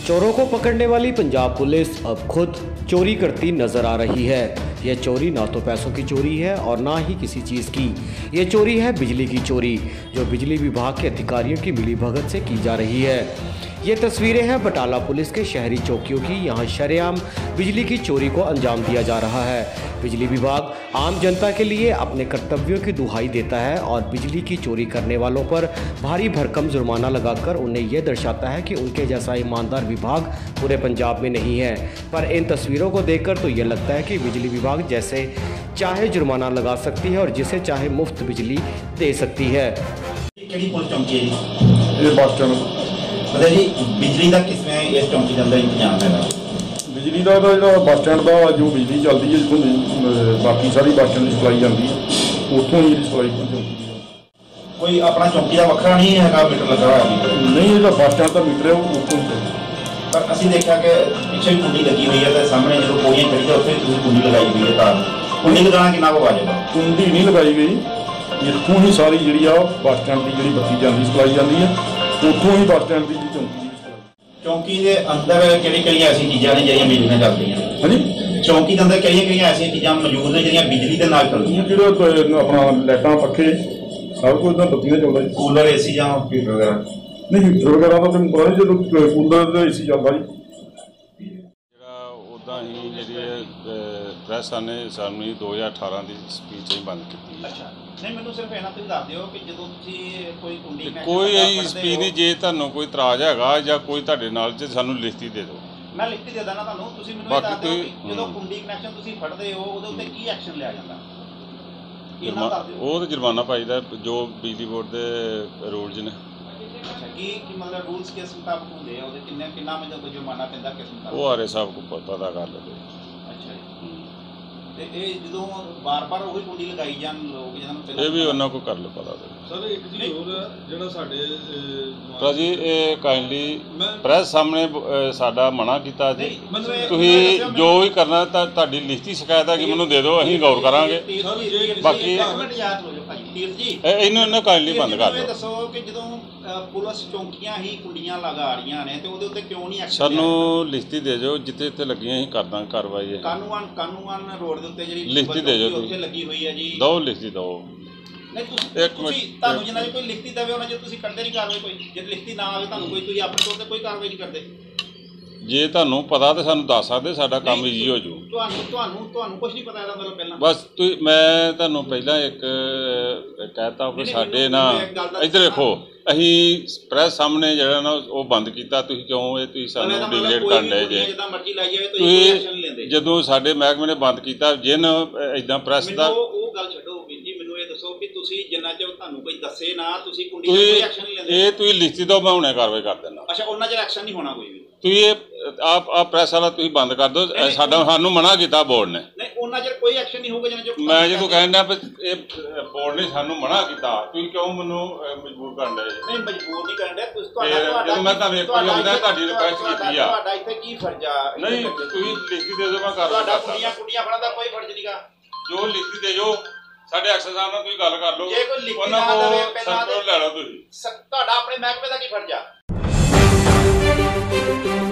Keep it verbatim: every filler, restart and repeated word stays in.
चोरों को पकड़ने वाली पंजाब पुलिस अब खुद चोरी करती नजर आ रही है। यह चोरी ना तो पैसों की चोरी है और ना ही किसी चीज़ की। यह चोरी है बिजली की चोरी, जो बिजली विभाग के अधिकारियों की मिलीभगत से की जा रही है। ये तस्वीरें हैं बटाला पुलिस के शहरी चौकियों की। यहाँ शरेआम बिजली की चोरी को अंजाम दिया जा रहा है। बिजली विभाग आम जनता के लिए अपने कर्तव्यों की दुहाई देता है और बिजली की चोरी करने वालों पर भारी भरकम जुर्माना लगाकर उन्हें यह दर्शाता है कि उनके जैसा ईमानदार विभाग पूरे पंजाब में नहीं है। पर इन तस्वीरों को देखकर तो ये लगता है कि बिजली विभाग जैसे चाहे जुर्माना लगा सकती है और जिसे चाहे मुफ्त बिजली दे सकती है। मतलब जी बिजली का किसमें इस चौकी के अंदर इंतजाम है? बिजली का तो जो बस स्टैंड का जो बिजली चलती है जितों बाकी सारी बस स्टैंड की सप्लाई जाती है उतों ही सप्लाई चौकी कोई अपना चौकी का वखरा नहीं है मीटर लगा हुआ नहीं, जो बस स्टैंड का मीटर है वो उतों पर असी देखा कि पिछले भी कुंडी लगी हुई है तो सामने जो पौड़ियां खड़ी है उत्थे कुंडी लगाई हुई है। तार कुंडी लगाना कितना को आ जाएगा? कुंडी नहीं लगाई गई, इतों ही सारी जी बस स्टैंड की जी बत्ती जाती सप्लाई जाती है उतों ही बस स्टैंड की चौकी चौकी के अंदर किहड़ी किहड़ी ऐसी चीज़ां ने जिहड़ियां बिजली नाल चलदियां? हाँ जी, चौकी के अंदर किहड़ियां किहड़ियां ऐसी चीज़ां मौजूद ने जिहड़ियां बिजली दे नाल चलदियां? जो अपना लाइटां पखे सब कुछ बत्तियां चलदा जी। कूलर एसी जां हीटर वगैरह? नहीं, हीटर वगैरह तो तुहानूं पता जो कूलर ते एसी चलदा जी। ਜਿਹੜਾ ਉੱਦਾਂ ਹੀ ਜਿਹੜੀ ਪ੍ਰੈਸ ਨੇ ਸਾਨੂੰ ਦੋ ਹਜ਼ਾਰ ਅਠਾਰਾਂ ਦੀ ਸਪੀਚ ਹੀ ਬੰਦ ਕੀਤੀ। ਅੱਛਾ, ਨਹੀਂ ਮੈਨੂੰ ਸਿਰਫ ਇਹਨਾਂ ਤੁਸੀਂ ਦੱਸ ਦਿਓ ਕਿ ਜਦੋਂ ਤੁਸੀਂ ਕੋਈ ਕੁੰਡੀ ਕੋਈ ਇਹ ਸਪੀਚ ਨਹੀਂ, ਜੇ ਤੁਹਾਨੂੰ ਕੋਈ ਇਤਰਾਜ਼ ਹੈਗਾ ਜਾਂ ਕੋਈ ਤੁਹਾਡੇ ਨਾਲ ਜੇ ਸਾਨੂੰ ਲਿਖਤੀ ਦੇ ਦਿਓ। ਮੈਂ ਲਿਖਤੀ ਦੇ ਦਾਂ ਤੁਹਾਨੂੰ, ਤੁਸੀਂ ਮੈਨੂੰ ਇਹ ਦੱਸ ਦਿਓ ਕਿ ਜਦੋਂ ਕੁੰਡੀ ਕਨੈਕਸ਼ਨ ਤੁਸੀਂ ਫੜਦੇ ਹੋ ਉਹਦੇ ਉੱਤੇ ਕੀ ਐਕਸ਼ਨ ਲਿਆ ਜਾਂਦਾ? ਉਹ ਤਾਂ ਜੁਰਮਾਨਾ ਪਾਈਦਾ ਜੋ ਬਿਜਲੀ ਬੋਰਡ ਦੇ ਰੂਲਸ ਨੇ। ਅੱਛਾ, ਕੀ ਕੀ ਮਤਲਬ ਰੂਲਸ ਕਿਸ ਮੁਤਾਬਕ ਹੁੰਦੇ ਆ? ਉਹਦੇ ਕਿੰਨੇ ਕਿੰਨਾ ਮਤਲਬ ਜੁਰਮਾਨਾ ਪੈਂਦਾ ਕਿਸ ਮੁਤਾਬਕ? ਉਹ ਆਰੇ ਸਾਹਿਬ ਕੋ ਪਤਾ ਕਰ ਲਵੇ। ਅੱਛਾ ਜੀ, ਤੇ ਇਹ ਜਦੋਂ ਬਾਰ-ਬਾਰ ਉਹੀ ਕੁੰਡੀ ਲਗਾਈ ਜਾਣ ਲੋਕ ਜਦੋਂ ਇਹ ਵੀ ਉਹਨਾਂ ਕੋ ਕਰ ਲਓ ਪਤਾ। ਸਰ ਇੱਕ ਚੀਜ਼ ਹੋਰ ਜਿਹੜਾ ਸਾਡੇ ਭਾਜੀ ਇਹ ਕਾਈਂਡਲੀ ਪ੍ਰੈਸ ਸਾਹਮਣੇ ਸਾਡਾ ਮਨਾ ਕੀਤਾ ਜੀ। ਤੁਸੀਂ ਜੋ ਵੀ ਕਰਨਾ ਤਾਂ ਤੁਹਾਡੀ ਲਿਖਤੀ ਸ਼ਿਕਾਇਤ ਹੈ ਕਿ ਮੈਨੂੰ ਦੇ ਦਿਓ, ਅਸੀਂ ਗੌਰ ਕਰਾਂਗੇ। ਬਾਕੀ ਇਹਨੂੰ ਇਹਨਾਂ ਕਾਈਂਡਲੀ ਬੰਦ ਕਰ ਦਿਓ। ਦੱਸੋ ਕਿ ਜਦੋਂ ਪੁਲਿਸ ਚੌਂਕੀਆਂ ਹੀ ਕੁੰਡੀਆਂ ਲਗਾ ਰਹੀਆਂ ਨੇ ਤੇ ਉਹਦੇ ਉੱਤੇ ਕਿਉਂ ਨਹੀਂ ਐਕਸ਼ਨ? ਸਾਨੂੰ ਲਿਖਤੀ ਦੇ ਦਿਓ, ਜਿੱਥੇ ਜਿੱਥੇ ਲੱਗੀਆਂ ਅਸੀਂ ਕਰਦਾਂ ਕਾਰਵਾਈ। ਕਾਨੂੰਨ ਕਾਨੂੰਨ ਰੋਡ ਦੇ ਉੱਤੇ ਜਿਹੜੀ ਲਿਖਤੀ ਦੇ ਦਿਓ, ਉੱਥੇ ਲੱਗੀ ਹੋਈ ਹੈ ਜੀ। ਦੋ ਲਿਖਤੀ ਦਿਓ। ਨਹੀਂ ਤੁਸੀਂ ਤੁਹਾਨੂੰ ਜਿੰਨਾ ਕੋਈ ਲਿਖਤੀ ਦੇਵੇ ਉਹਨਾਂ ਜੇ ਤੁਸੀਂ ਕਰਦੇ ਨਹੀਂ ਕਾਰਵਾਈ ਕੋਈ? ਜੇ ਲਿਖਤੀ ਨਾ ਆਵੇ ਤੁਹਾਨੂੰ ਕੋਈ ਤੁਸੀਂ ਆਪਣੇ ਤੌਰ ਤੇ ਕੋਈ ਕਾਰਵਾਈ ਨਹੀਂ ਕਰਦੇ? ਜੇ ਤੁਹਾਨੂੰ ਪਤਾ ਤਾਂ ਸਾਨੂੰ ਦੱਸ ਸਕਦੇ, ਸਾਡਾ ਕੰਮ ਈਜ਼ੀ ਹੋ ਜੂ। ਤੁਹਾਨੂੰ ਤੁਹਾਨੂੰ ਤੁਹਾਨੂੰ ਕੁਝ ਨਹੀਂ ਪਤਾ ਇਹਦਾ ਮਤਲਬ ਪਹਿਲਾਂ? ਬਸ ਤੁਸੀਂ ਮੈਂ ਤੁਹਾਨੂੰ ਪਹਿਲਾਂ ਇੱਕ ਕਹਿਤਾ ਕਿ ਸਾਡੇ ਨਾ ਇੱਧਰ ਦੇਖੋ, ਅਸੀਂ ਪ੍ਰੈਸ ਸਾਹਮਣੇ ਜਿਹੜਾ ਨਾ ਉਹ ਬੰਦ ਕੀਤਾ। ਤੁਸੀਂ ਕਿਉਂ ਇਹ ਤੁਸੀਂ ਸਾਨੂੰ ਡਿਗਰੇਡ ਕਰਨ ਡਏ ਜੇ? ਤੁਸੀਂ ਜਦੋਂ ਸਾਡੇ ਮਹਿਕਮੇ ਨੇ ਬੰਦ ਕੀਤਾ ਜਿਨ ਇੱਦਾਂ ਪ੍ਰੈਸ ਦਾ ਉਹ ਗੱਲ ਛੱਡੋ ਵੀਰ ਜੀ, ਮੈਨੂੰ ਇਹ ਦੱਸੋ ਕਿ ਤੁਸੀਂ ਜਿੰਨਾ ਚਿਰ ਤੁਹਾਨੂੰ ਕੋਈ ਦੱਸੇ ਨਾ ਤੁਸੀਂ ਕੁੰਡੀ ਤੇ ਕੋਈ ਐਕਸ਼ਨ ਨਹੀਂ ਲੈਂਦੇ? ਇਹ ਤੁਸੀਂ ਲਿਖਤੀ ਦਿਓ, ਮੈਂ ਹੁਣੇ ਕਾਰਵਾਈ ਕਰ ਦਿੰਦਾ। ਅੱਛਾ, ਉਹਨਾਂ ਚਿਰ ਐਕਸ਼ਨ ਨਹੀਂ ਹੋਣਾ ਕੋਈ ਵੀ? ਤੁਸੀਂ ਇਹ ਆਪ ਆਪ ਪ੍ਰੈਸ ਵਾਲਾ ਤੁਸੀਂ ਬੰਦ ਕਰ ਦਿਓ। ਸਾਡਾ ਸਾਨੂੰ ਮਨਾ ਕੀਤਾ ਬੋਰਡ ਨੇ। ਨਹੀਂ, ਉਹਨਾਂ ਚਿਰ ਕੋਈ ਐਕਸ਼ਨ ਨਹੀਂ ਹੋਊਗਾ ਜਿੰਨਾ ਚਿਰ ਮੈਂ ਜਦੋਂ ਕਹਿੰਦਾ ਇਹ ਬੋਰਡ ਨੇ ਸਾਨੂੰ ਮਨਾ ਕੀਤਾ, ਤੁਸੀਂ ਕਿਉਂ ਮੈਨੂੰ ਮਜਬੂਰ ਕਰਨ ਡਏ? ਨਹੀਂ, ਮਜਬੂਰ ਨਹੀਂ ਕਰਨ ਡਿਆ ਤੁਸੀਂ। ਤੁਹਾਡਾ ਮੈਂ ਤੁਹਾਨੂੰ ਇੱਕ ਵਾਰ ਆਉਂਦਾ ਤੁਹਾਡੀ ਰਿਕੁਐਸਟ ਕੀਤੀ ਆ। ਤੁਹਾਡਾ ਇੱਥੇ ਕੀ ਫਰਜ਼ ਆ? ਨਹੀਂ, ਤੁਸੀਂ ਲਿਖਤੀ ਦੇ ਦਿਓ, ਮੈਂ ਕਰ ਤੁਹਾਡਾ ਕੁੰਡੀਆਂ ਕੁੰਡੀਆਂ ਫੜਨ ਦਾ ਕੋਈ ਫਰਜ਼ ਨਹੀਂਗਾ। ਜੋ ਲਿਖਤੀ ਦੇ ਜੋ ਸਾਡੇ ਐਕਸ਼ਨ ਸਾਹਿਬ ਨਾਲ ਤੁਸੀਂ ਗੱਲ ਕਰ ਲਓ। ਜੇ ਕੋਈ ਲਿਖਤੀ ਨਾ ਦੇਵੇ ਪਹਿਲਾਂ ਲੈ ਲਓ ਤੁਸੀਂ। ਤੁਹਾਡਾ ਆਪਣੇ ਮਹਿਕਮੇ ਦਾ ਕੀ ਫਰਜ਼ ਆ?